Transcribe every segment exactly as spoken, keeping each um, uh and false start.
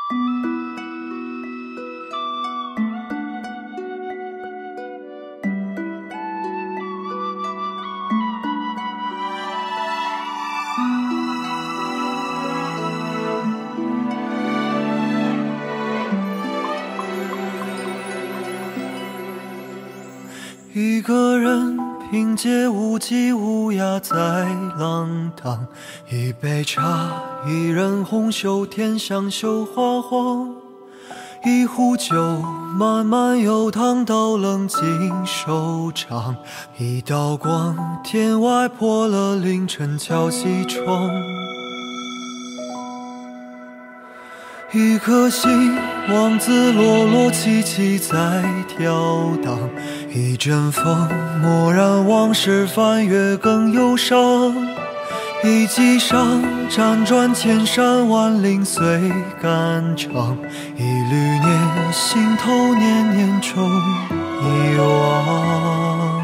一个人凭借无羁无涯在浪荡，一杯茶，一人红袖添香绣花黄，一壶酒，慢慢悠荡到冷静收场，一道光，天外破了凌晨敲起窗。一颗心，王子落落凄凄在飘荡，一阵风，蓦然往事翻阅更忧伤。一骑上，辗转千山万岭随肝肠，一缕念，心头念念中遗忘。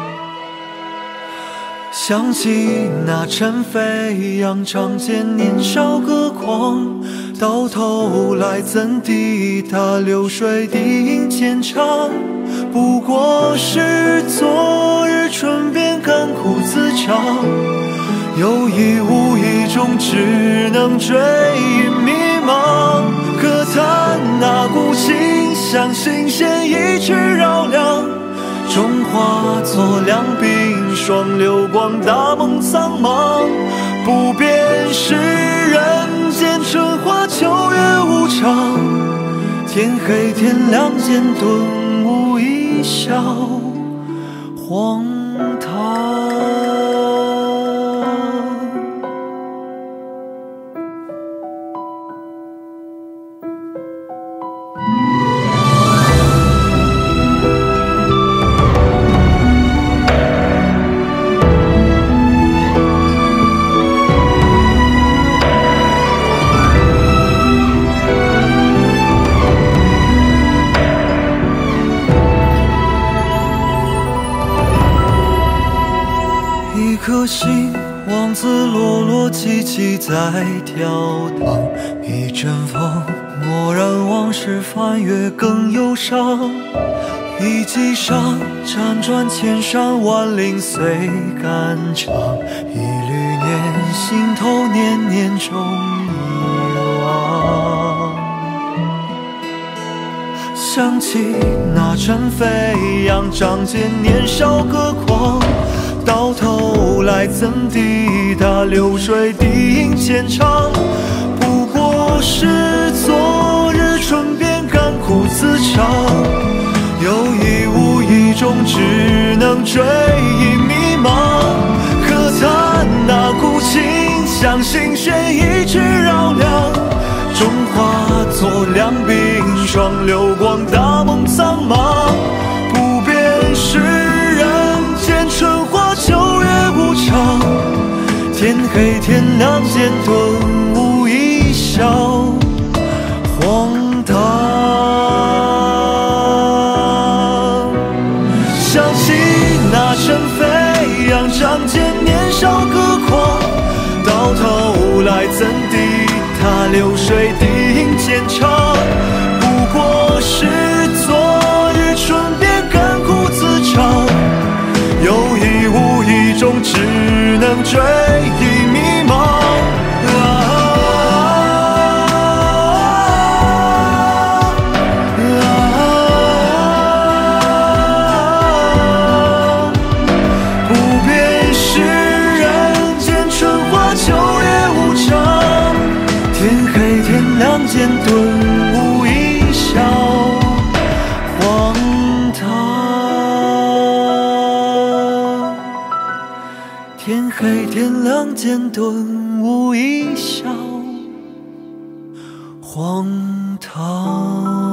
想起那尘飞扬，仗剑年少歌狂，到头来怎抵达流水滴影浅唱？不过是昨日唇边甘苦自尝，有意无意中只能追忆迷茫。可叹那股情，像新鲜一直绕梁，终化作两鬓霜，流光大梦苍茫。不变是人间春花秋月无常，天黑天亮间顿悟一笑荒唐。一颗心，王子落落凄凄在飘荡，一阵风，蓦然往事翻阅更忧伤。一骑上，辗转千山万岭随肝肠，一缕念，心头念念中遗忘。想起那尘飞扬，仗剑年少歌狂，到头来怎抵达流水滴影浅唱？不过是昨日唇边甘苦自尝，有意无意中只能追忆迷茫。可叹那股情，像新鲜一直绕梁，终化作两鬓霜，流光大梦苍茫。不变是人间春花秋月无常，天黑天亮间顿悟一笑荒唐。想起那尘飞扬，仗剑年少歌狂，到头来怎抵达流水滴影浅唱？不过是昨日唇边甘苦自尝，有意无意中只能追忆迷茫。间顿悟一笑荒唐，天黑天亮间顿悟一笑荒唐。